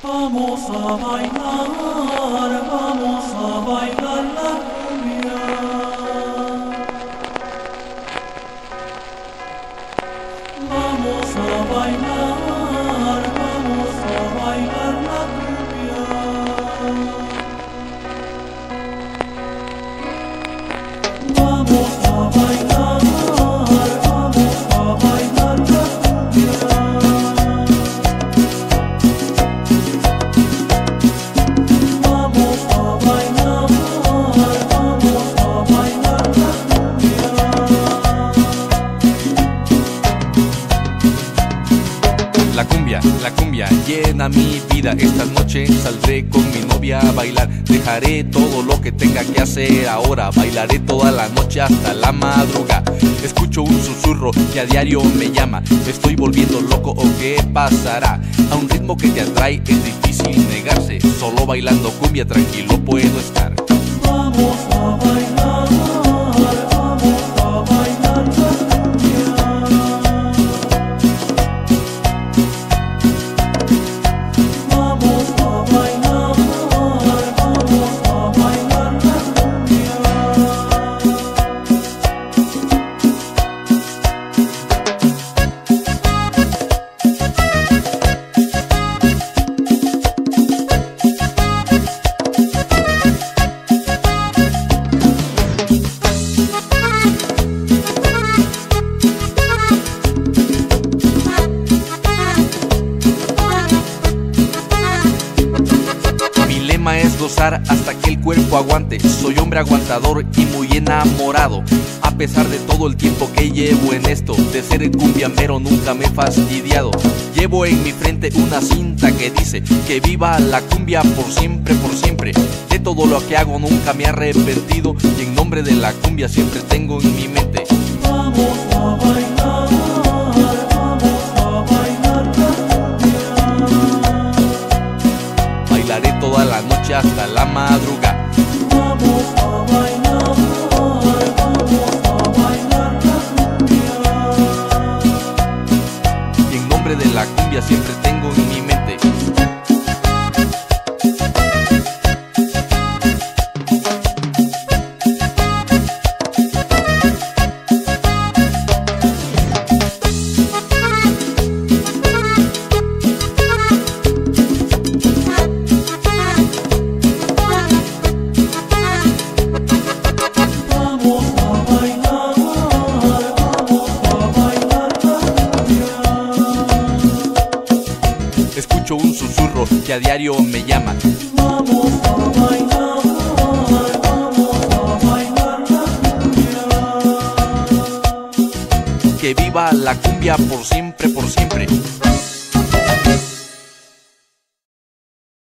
Vamos a bailar la cumbia. Vamos a bailar la cumbia. Vamos a bailar la cumbia. La cumbia llena mi vida. Esta noche saldré con mi novia a bailar. Dejaré todo lo que tenga que hacer ahora. Bailaré toda la noche hasta la madrugada. Escucho un susurro que a diario me llama. ¿Me estoy volviendo loco o qué pasará? A un ritmo que te atrae es difícil negarse. Solo bailando cumbia tranquilo puedo estar. Vamos a bailar la cumbia. Vamos a bailar la cumbia. Es gozar hasta que el cuerpo aguante. Soy hombre aguantador y muy enamorado. A pesar de todo el tiempo que llevo en esto, de ser el cumbiambero nunca me he fastidiado. Llevo en mi frente una cinta que dice que viva la cumbia por siempre, por siempre. De todo lo que hago nunca me he arrepentido y en nombre de la cumbia siempre tengo en mi mente. Vamos a bailar la cumbia. Bailaré toda la noche hasta la madrugada. Vamos a bailar la cumbia. Y en nombre de la cumbia siempre tengo en mi mente. Escucho un susurro que a diario me llama. Vamos a bailar la cumbia. Que viva la cumbia por siempre, por siempre.